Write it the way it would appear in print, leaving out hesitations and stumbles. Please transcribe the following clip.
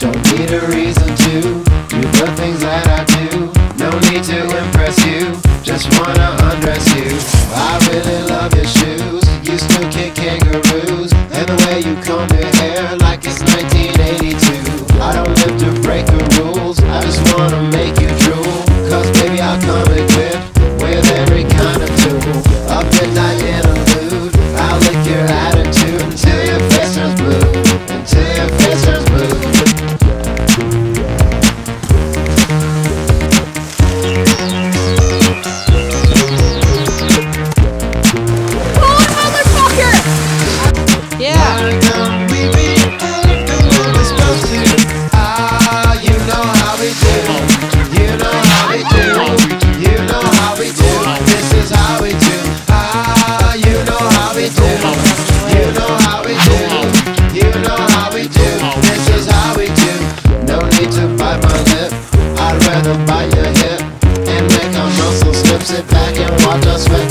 Don't need a reason to do the things that I do. No need to impress you, just wanna undress you. I really love your shoes, you still kick kangaroos, and the way you comb your hair like it's 1982. I don't live to break the rules, I just wanna make you drool. Cause baby I'll come equipped with every kind of tool. A midnight interlude, I'll lick your attitude until your face turns blue, until your face turns blue. Bite your hip and make our muscles slip. Sit back and watch us sweat.